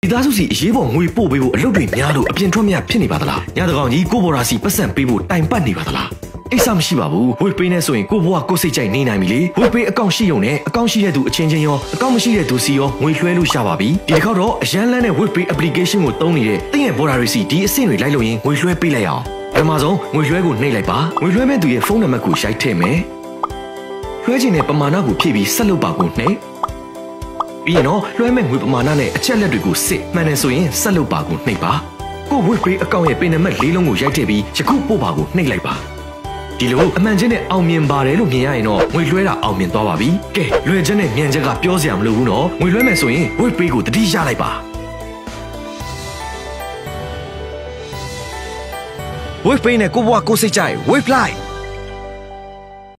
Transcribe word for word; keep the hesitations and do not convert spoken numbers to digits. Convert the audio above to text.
သားစုစီရေးပေါ်ငွေပို့ပေးဖို့အလုပ်တွေများလို့အပြင်ထွက်မရဖြစ်နေပါသလားညတကောင်ကြီးကိုဘော်ရာစီပတ်စံပေးဖို့တိုင်ပတ်နေပါသလားအိတ်ဆမရှိပါဘူးဝေပေးနေဆိုရင်ကိုဘွားကိုစိတ်ကြိုက်နေနိုင်ပြီလေဝေပေးအကောင့်ရှိုံနဲ့အကောင့်ရှိတဲ့သူအချင်းချင်းရောအကောင့်မရှိတဲ့သူစီရောငွေလွှဲလို့ရပါပြီဒီတစ်ခေါက်တော့အရန်လန်းတဲ့ဝေပေး application ကိုသုံးနေတဲ့တင့်ရဲ့ဘော်ရာစီဒီအဆင့်တွေလိုက်လို့ရင်ငွေလွှဲပေးလိုက်အောင်ပထမဆုံးငွေလွှဲကိုနှိပ်လိုက်ပါငွေလွှဲမဲ့သူရဲ့ဖုန်းနံပါတ်ကိုရိုက်ထည့်မယ်လွှဲခြင်းနဲ့ပမာဏကိုဖြည့်ပြီးဆက်လုပ်ပါကိုနှိပ်ပြီးရင်တော့လွှဲမဲ့ငွေပမာဏနဲ့အချက်လက်တွေကိုစစ်မှန်တယ်ဆိုရင်ဆက်လုပ်ပါကိုနှိပ်ပါကိုဝေပေးအကောင့်ရဲ့ပင်နံပါတ်လေးလုံးကိုရိုက်ထည့်ပြီးယခုပို့ပါကိုနှိပ်လိုက်ပါဒီလိုအမှန်ချင်းနဲ့အောင်မြင်ပါတယ်လို့မြင်ရရင်တော့ငွေလွှဲတာအောင်မြင်သွားပါပြီကဲလွှဲချက်နဲ့မြန်ချက်ကပြောစရာမလိုဘူးနော်ငွေလွှဲမယ်ဆိုရင်ဝေပေးကိုတတိရလိုက်ပါဝေပေးနဲ့ကိုဘွားကိုစိတ်ကြိုက်ဝေဖလိုက်